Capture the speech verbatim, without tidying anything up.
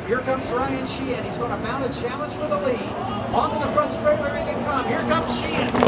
Here comes Ryan Sheehan. He's going to mount a challenge for the lead. Onto the front straightaway they come. Here comes Sheehan.